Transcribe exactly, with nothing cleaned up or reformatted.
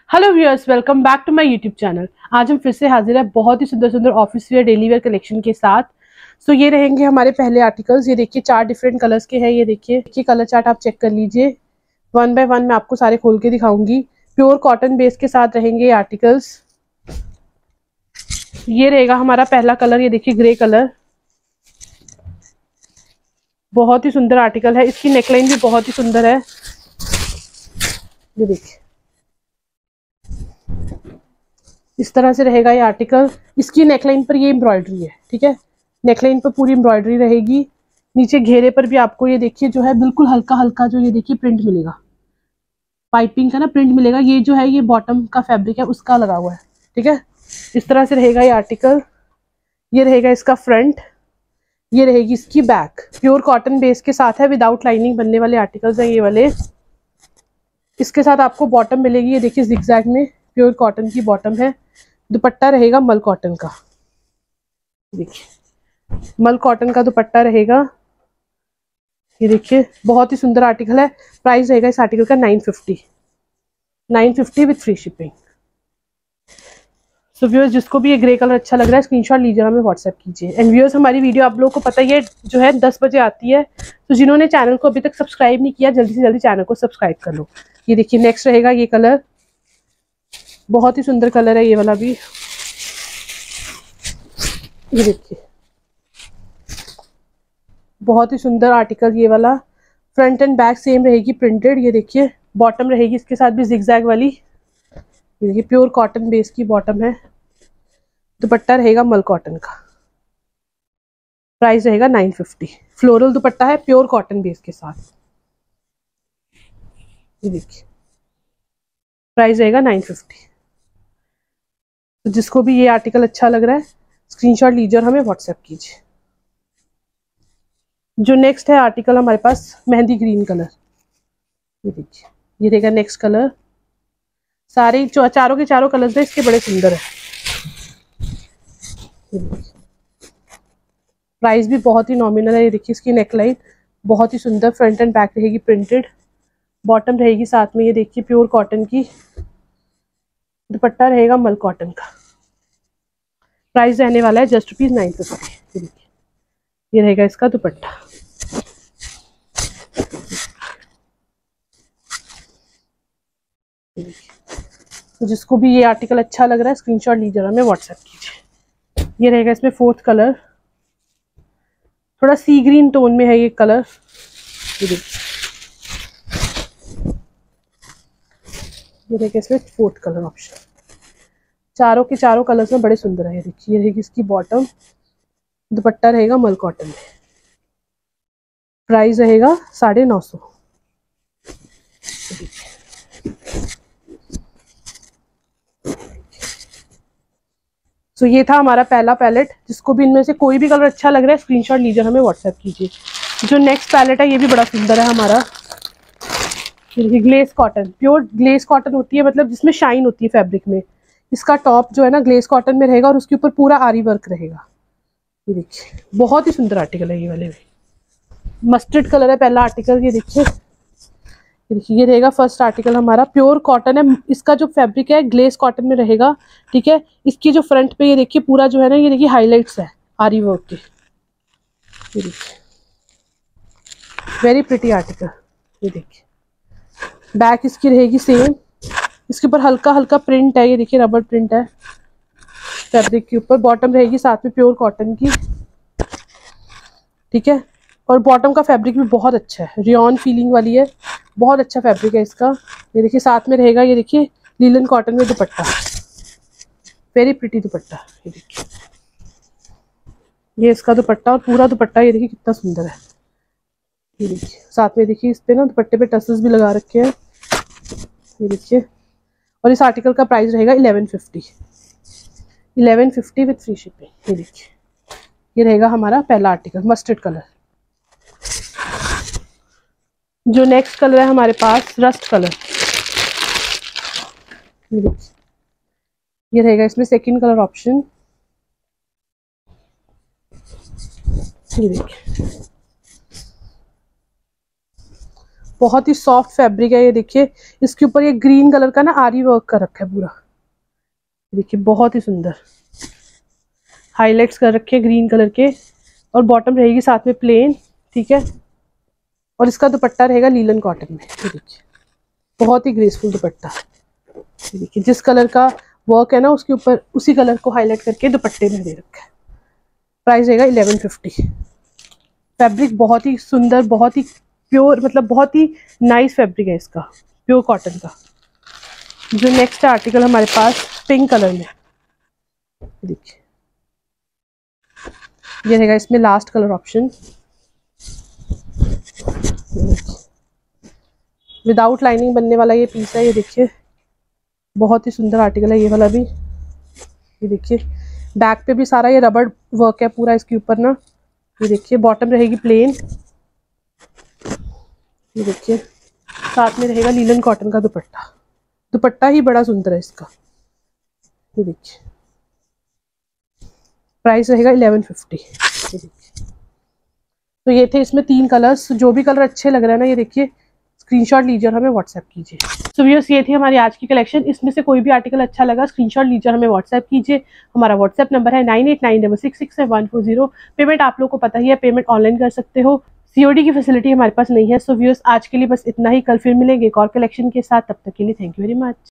Hello viewers, welcome back to my YouTube channel. आज हम फिर से हाजिर है बहुत ही सुंदर सुंदर office wear daily wear collection के साथ। सो so, ये रहेंगे हमारे पहले आर्टिकल्स। ये देखिए चार डिफरेंट कलर्स के हैं। ये देखिए देखिए कलर चार्ट आप चेक कर लीजिए। वन बाय वन मैं आपको सारे खोल के दिखाऊंगी। प्योर कॉटन बेस के साथ रहेंगे ये आर्टिकल्स। ये रहेगा हमारा पहला कलर। ये देखिए ग्रे कलर, बहुत ही सुंदर आर्टिकल है। इसकी नेकलाइन भी बहुत ही सुंदर है। ये देखिए इस तरह से रहेगा ये आर्टिकल। इसकी नेकलाइन पर ये एम्ब्रॉयडरी है, ठीक है। नेकलाइन पर पूरी एम्ब्रॉयडरी रहेगी। नीचे घेरे पर भी आपको ये देखिए जो है बिल्कुल हल्का हल्का जो ये देखिए प्रिंट मिलेगा, पाइपिंग का ना प्रिंट मिलेगा। ये जो है ये बॉटम का फैब्रिक है उसका लगा हुआ है, ठीक है। इस तरह से रहेगा ये आर्टिकल। ये रहेगा इसका फ्रंट, ये रहेगी इसकी बैक। प्योर कॉटन बेस के साथ है, विदाउट लाइनिंग बनने वाले आर्टिकल्स हैं ये वाले। इसके साथ आपको बॉटम मिलेगी। ये देखिए जिगजैग में प्योर कॉटन की बॉटम है। दुपट्टा रहेगा मल कॉटन का। देखिए मल कॉटन का दुपट्टा रहेगा। ये देखिए बहुत ही सुंदर आर्टिकल है। प्राइस रहेगा इस आर्टिकल का nine fifty nine fifty with free shipping. So viewers, जिसको भी ये ग्रे कलर अच्छा लग रहा है स्क्रीनशॉट लीजिए, हमें व्हाट्सएप कीजिए। एंड व्यूअर्स, हमारी वीडियो आप लोगों को पता ही है जो है दस बजे आती है। तो जिन्होंने चैनल को अभी तक सब्सक्राइब नहीं किया, जल्दी से जल्दी चैनल को सब्सक्राइब कर लो। ये देखिए नेक्स्ट रहेगा ये कलर, बहुत ही सुंदर कलर है ये वाला भी। ये देखिए बहुत ही सुंदर आर्टिकल ये वाला। फ्रंट एंड बैक सेम रहेगी प्रिंटेड। ये देखिए बॉटम रहेगी इसके साथ भी जिगजैग वाली। ये देखिए प्योर कॉटन बेस की बॉटम है। दुपट्टा रहेगा मल कॉटन का। प्राइस रहेगा नाइन फिफ्टी। फ्लोरल दुपट्टा है प्योर कॉटन बेस के साथ। ये देखिए प्राइस रहेगा नाइन फिफ्टी। तो जिसको भी ये आर्टिकल अच्छा लग रहा है स्क्रीनशॉट लीजिए और हमें व्हाट्सएप कीजिए। जो नेक्स्ट है आर्टिकल हमारे पास मेहंदी ग्रीन कलर। ये देखिए ये रहेगा नेक्स्ट कलर। सारे चारों के चारों कलर्स है इसके बड़े सुंदर है। प्राइस भी बहुत ही नॉमिनल है। ये देखिए इसकी नेकलाइन बहुत ही सुंदर, फ्रंट एंड बैक रहेगी प्रिंटेड। बॉटम रहेगी साथ में ये देखिए प्योर कॉटन की। दुपट्टा रहेगा मल कॉटन का। प्राइस रहने वाला है जस्ट रुपीज नाइन फिफ्टी। ये रहेगा इसका दुपट्टा। तो जिसको भी ये आर्टिकल अच्छा लग रहा है स्क्रीनशॉट लीजिए, हमें व्हाट्सएप कीजिए। ये रहेगा इसमें फोर्थ कलर, थोड़ा सी ग्रीन टोन में है ये कलर। ये देखिए ये रहेगा इसमें फोर्थ कलर ऑप्शन। चारों के चारों कलर्स में बड़े सुंदर है। ये देखिए ये रहेगी इसकी बॉटम। दुपट्टा रहेगा मल कॉटन में। प्राइस रहेगा साढ़े नौ सौ। तो ये था हमारा पहला पैलेट। जिसको भी इनमें से कोई भी कलर अच्छा लग रहा है स्क्रीनशॉट लीजिए, हमें व्हाट्सएप कीजिए। जो नेक्स्ट पैलेट है ये भी बड़ा सुंदर है हमारा। Glace cotton, pure glace cotton होती है, मतलब जिसमें शाइन होती है फैब्रिक में। इसका टॉप जो है ना ग्लेस कॉटन में रहेगा और उसके ऊपर पूरा आरी वर्क रहेगा। ये देखिए बहुत ही सुंदर आर्टिकल है ये वाले भी। मस्टर्ड कलर है पहला आर्टिकल। ये देखिए ये देखिए ये रहेगा फर्स्ट आर्टिकल हमारा। प्योर कॉटन है। इसका जो फैब्रिक है ग्लेस कॉटन में रहेगा, ठीक है। इसकी जो फ्रंट पे ये देखिए पूरा जो है ना ये देखिए हाईलाइट्स है आरी वर्क के। ये देखिए वेरी प्रिटी आर्टिकल। ये देखिए बैक इसकी रहेगी सेम। इसके ऊपर हल्का हल्का प्रिंट है। ये देखिए रबर प्रिंट है फैब्रिक के ऊपर। बॉटम रहेगी साथ में प्योर कॉटन की, ठीक है। और बॉटम का फैब्रिक भी बहुत अच्छा है, रियॉन फीलिंग वाली है। बहुत अच्छा फैब्रिक है इसका। ये देखिए साथ में रहेगा ये देखिए लीलन कॉटन में दुपट्टा, वेरी प्रिटी दुपट्टा। ये देखिए ये इसका दुपट्टा और पूरा दुपट्टा ये देखिए कितना सुंदर है। ये देखिए साथ में देखिए इस पे ना दुपट्टे पे टसल्स भी लगा रखे हैं। ये देखिए और इस आर्टिकल का प्राइस रहेगा eleven fifty eleven fifty with free shipping. ये देखिए ये रहेगा हमारा पहला आर्टिकल मस्टर्ड कलर। जो नेक्स्ट कलर है हमारे पास रस्ट कलर। ये देखिए ये रहेगा इसमें सेकंड कलर ऑप्शन। ये देखिए बहुत ही सॉफ्ट फैब्रिक है। ये देखिए इसके ऊपर ये ग्रीन कलर का ना आरी वर्क कर रखा है पूरा, देखिए बहुत ही सुंदर हाईलाइट्स कर रखे हैं ग्रीन कलर के। और बॉटम रहेगी साथ में प्लेन, ठीक है। और इसका दुपट्टा रहेगा लीलन कॉटन में, ये देखिए बहुत ही ग्रेसफुल दुपट्टा। ये देखिए जिस कलर का वर्क है ना उसके ऊपर उसी कलर को हाईलाइट करके दुपट्टे में दे रखा है। प्राइस रहेगा इलेवन फिफ्टी। फैब्रिक बहुत ही सुंदर, बहुत ही प्योर, मतलब बहुत ही नाइस फैब्रिक है इसका, प्योर कॉटन का। जो नेक्स्ट आर्टिकल हमारे पास पिंक कलर में, देखिए ये रहेगा इसमें last colour option. Without lining बनने वाला ये पीस है, ये देखिए बहुत ही सुंदर आर्टिकल है ये वाला भी। ये देखिए बैक पे भी सारा ये रबड़ वर्क है पूरा इसके ऊपर ना। ये देखिए बॉटम रहेगी प्लेन, ये देखिए साथ में रहेगा लीलन कॉटन का दुपट्टा। दुपट्टा ही बड़ा सुंदर है इसका, ये देखिए प्राइस रहेगा इलेवन फिफ्टी। तो ये थे इसमें तीन कलर्स। जो भी कलर अच्छे लग रहे हैं ना ये देखिए स्क्रीनशॉट लीजिए और हमें व्हाट्सएप कीजिए। सो व्यूअर्स ये थी हमारी आज की कलेक्शन। इसमें से कोई भी आर्टिकल अच्छा लगा स्क्रीनशॉट लीजिए और हमें व्हाट्सएप कीजिए। हमारा व्हाट्सएप नंबर है nine eight nine double six six one four zero. Payment आप लोग को पता ही है, पेमेंट ऑनलाइन कर सकते हो, सीओडी की फैसिलिटी हमारे पास नहीं है। सो व्यूअर्स आज के लिए बस इतना ही। कल फिर मिलेंगे एक और कलेक्शन के साथ, तब तक के लिए थैंक यू वेरी मच।